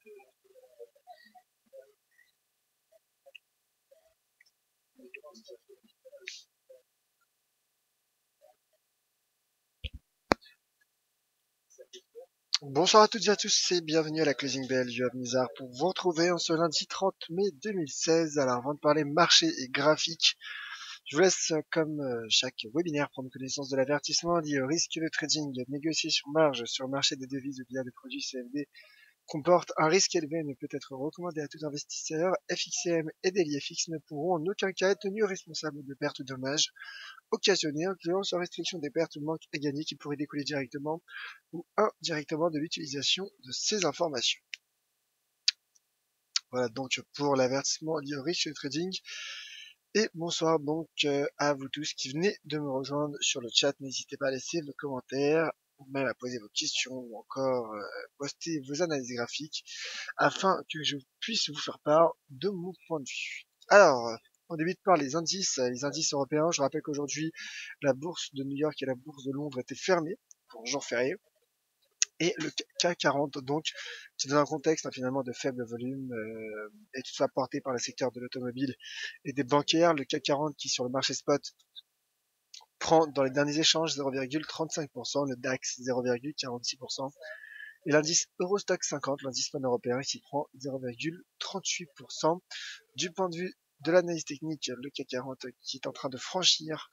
Bonsoir à toutes et à tous et bienvenue à la Closing Bell du Nizar pour vous retrouver en ce lundi 30 mai 2016. Alors avant de parler marché et graphique, je vous laisse comme chaque webinaire prendre connaissance de l'avertissement lié au risque de trading négocié sur marge sur le marché des devises via des produits CFD comporte un risque élevé et ne peut être recommandé à tout investisseur. FXCM et DailyFX ne pourront en aucun cas être tenus responsables de pertes ou dommages occasionnés, incluant sans restriction des pertes ou manques à gagner qui pourraient découler directement ou indirectement de l'utilisation de ces informations. Voilà donc pour l'avertissement lié au risque de trading. Et bonsoir donc à vous tous qui venez de me rejoindre sur le chat. N'hésitez pas à laisser vos commentaires, ou même à poser vos questions, ou encore poster vos analyses graphiques, afin que je puisse vous faire part de mon point de vue. Alors, on débute par les indices européens. Je rappelle qu'aujourd'hui, la bourse de New York et la bourse de Londres étaient fermées pour jour férié. Et le CAC 40, donc, qui donne un contexte finalement de faible volume, et tout ça porté par le secteur de l'automobile et des bancaires. Le CAC 40 qui sur le marché spot prend dans les derniers échanges 0,35%, le DAX 0,46%, et l'indice Eurostock 50, l'indice pan-européen, qui prend 0,38%. Du point de vue de l'analyse technique, le CAC 40 qui est en train de franchir,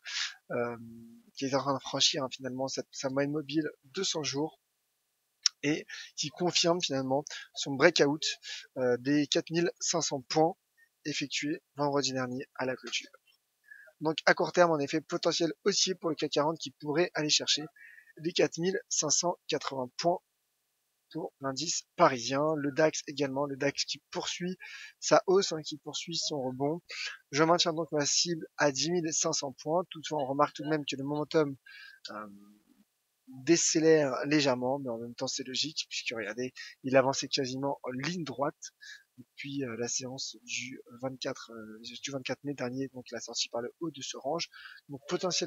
finalement sa moyenne mobile 200 jours, et qui confirme finalement son breakout des 4500 points effectués vendredi dernier à la clôture. Donc à court terme, en effet, potentiel haussier pour le CAC 40 qui pourrait aller chercher les 4580 points pour l'indice parisien. Le DAX également, le DAX qui poursuit sa hausse, qui poursuit son rebond. Je maintiens donc ma cible à 10 500 points. Toutefois, on remarque tout de même que le momentum décélère légèrement, mais en même temps c'est logique, puisque regardez, il avançait quasiment en ligne droite depuis la séance du 24 mai dernier, donc la sortie par le haut de ce range. Donc potentiel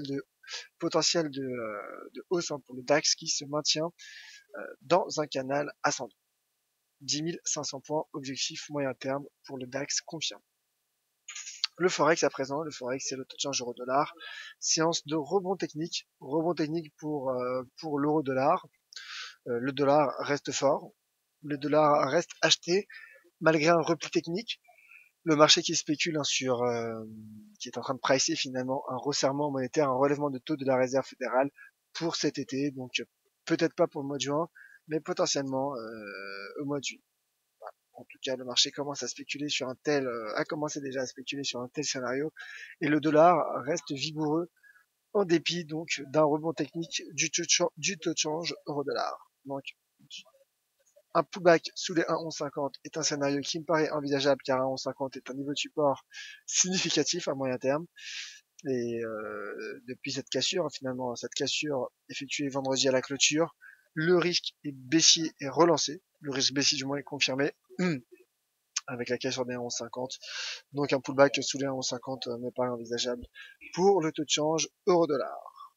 de hausse pour le DAX qui se maintient dans un canal ascendant. 10 500 points, objectif moyen terme pour le DAX confirmé. Le Forex à présent, le Forex c'est le taux de change euro-dollar, séance de rebond technique pour l'euro-dollar. Le dollar reste fort, le dollar reste acheté malgré un repli technique. Le marché qui spécule qui est en train de pricer finalement un resserrement monétaire, un relèvement de taux de la réserve fédérale pour cet été, donc peut-être pas pour le mois de juin, mais potentiellement au mois de juillet. En tout cas, le marché commence à spéculer sur a commencé déjà à spéculer sur un tel scénario, et le dollar reste vigoureux en dépit donc d'un rebond technique du taux de change euro-dollar. Donc, un pullback sous les 1,1150 est un scénario qui me paraît envisageable car 1,1150 est un niveau de support significatif à moyen terme. Et depuis cette cassure, finalement, cette cassure effectuée vendredi à la clôture, le risque est baissier est relancé. Le risque baissier du moins est confirmé avec la cassure des 1,1150. Donc un pullback sous les 1,1150 me paraît envisageable pour le taux de change euro-dollar.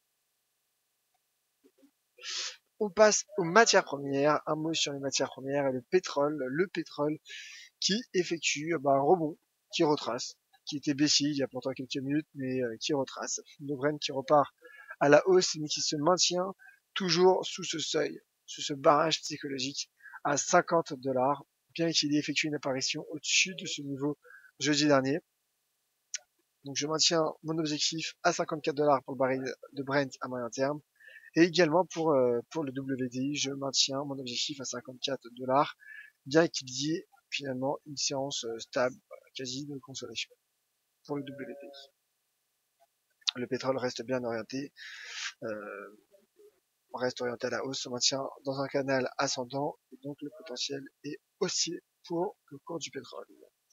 On passe aux matières premières. Un mot sur les matières premières et le pétrole. Le pétrole qui effectue un rebond, qui retrace, qui était baissier il y a pourtant quelques minutes, mais qui retrace. Le Brent qui repart à la hausse, mais qui se maintient toujours sous ce seuil, sous ce barrage psychologique à 50 $, bien qu'il ait effectué une apparition au-dessus de ce niveau jeudi dernier. Donc je maintiens mon objectif à 54 $ pour le baril de Brent à moyen terme. Et également pour le WTI, je maintiens mon objectif à 54 $, bien qu'il y ait finalement une séance stable, quasi de consolation pour le WTI. Le pétrole reste bien orienté, à la hausse, se maintient dans un canal ascendant, et donc le potentiel est haussier pour le cours du pétrole.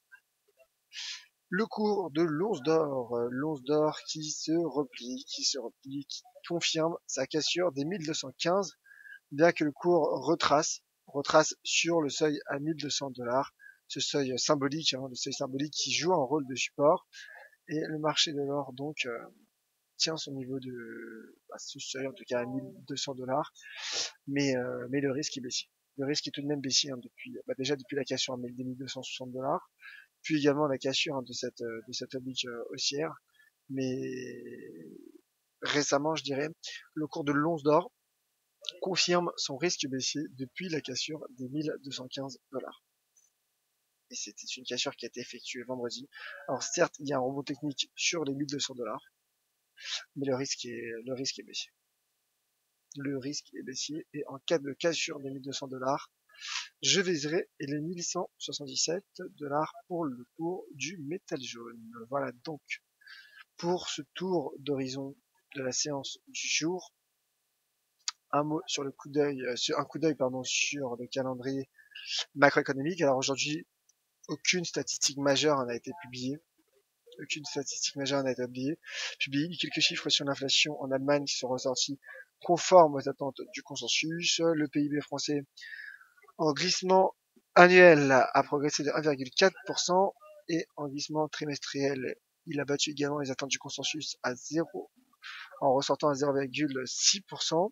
Le cours de l'once d'or qui se replie, qui confirme sa cassure des 1215, bien que le cours retrace sur le seuil à 1200 $, ce seuil symbolique, le seuil symbolique qui joue un rôle de support, et le marché de l'or donc tient son niveau ce seuil en tout cas à 1200 $, mais le risque est baissier. Le risque est tout de même baissier depuis, déjà depuis la cassure des 1260$, puis également la cassure de cette oblique haussière. Mais récemment, je dirais, le cours de l'once d'or confirme son risque baissier depuis la cassure des 1215$. Et c'était une cassure qui a été effectuée vendredi. Alors certes, il y a un rebond technique sur les 1200$, mais le risque est baissier. Le risque est baissier, et en cas de cassure des 1200$, je viserai les 1177$ pour le cours du métal jaune. Voilà donc pour ce tour d'horizon de la séance du jour. Un mot sur le coup d'œil, un coup d'œil sur le calendrier macroéconomique. Alors aujourd'hui, aucune statistique majeure n'a été publiée. Aucune statistique majeure n'a été publiée. Quelques chiffres sur l'inflation en Allemagne qui sont ressortis conformes aux attentes du consensus. Le PIB français en glissement annuel a progressé de 1,4%, et en glissement trimestriel, il a battu également les attentes du consensus à 0, en ressortant à 0,6%.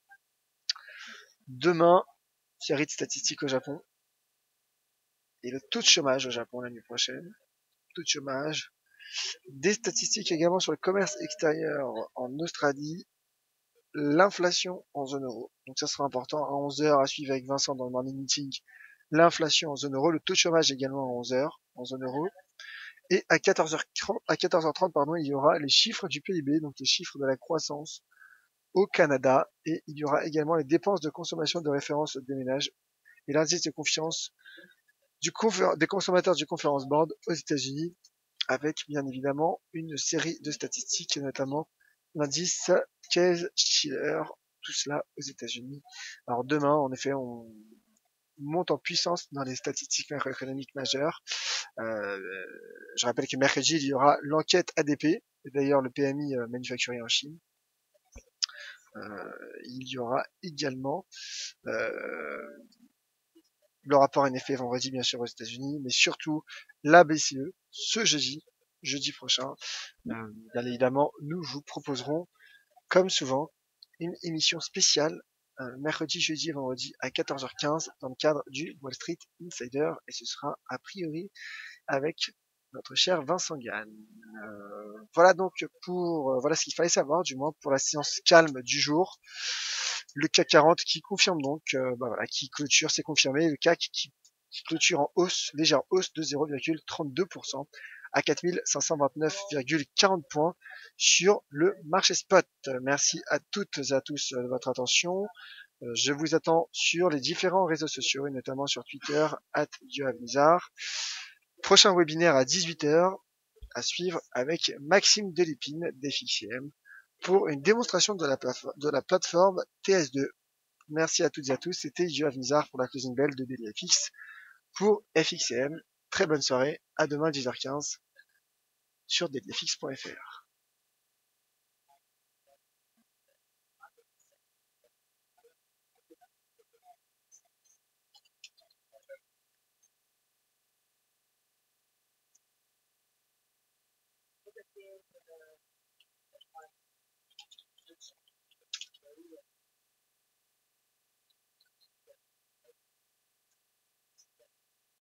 Demain, série de statistiques au Japon, et le taux de chômage au Japon l'année prochaine. Taux de chômage. Des statistiques également sur le commerce extérieur en Australie, l'inflation en zone euro. Donc ça sera important à 11h à suivre avec Vincent dans le morning meeting. L'inflation en zone euro, le taux de chômage également à 11h en zone euro. Et à 14h30, pardon, il y aura les chiffres du PIB, donc les chiffres de la croissance au Canada, et il y aura également les dépenses de consommation de référence des ménages et l'indice de confiance des consommateurs du Conference Board aux États-Unis, avec bien évidemment une série de statistiques, notamment l'indice Case-Shiller, tout cela aux États-Unis. Alors demain, en effet, on monte en puissance dans les statistiques macroéconomiques majeures. Je rappelle que mercredi, il y aura l'enquête ADP, et d'ailleurs le PMI manufacturier en Chine. Il y aura également le rapport NFP vendredi, bien sûr, aux États-Unis, mais surtout la BCE ce jeudi prochain. Bien évidemment, nous vous proposerons, comme souvent, une émission spéciale mercredi, jeudi et vendredi à 14h15 dans le cadre du Wall Street Insider, et ce sera a priori avec notre cher Vincent Gann. Voilà donc voilà ce qu'il fallait savoir, du moins pour la séance calme du jour. Le CAC 40 qui confirme donc, qui clôture, c'est confirmé, le CAC qui clôture en hausse, légère hausse de 0,32% à 4529,40 points sur le marché spot. Merci à toutes et à tous de votre attention. Je vous attends sur les différents réseaux sociaux, et notamment sur Twitter, @yoavnizar. Prochain webinaire à 18h à suivre avec Maxime Delépine d'FXCM pour une démonstration de la plateforme TS2. Merci à toutes et à tous. C'était Yoavnizar pour la closing bell de DailyFX pour FXCM. Très bonne soirée. À demain 10h15 sur dailyfx.fr.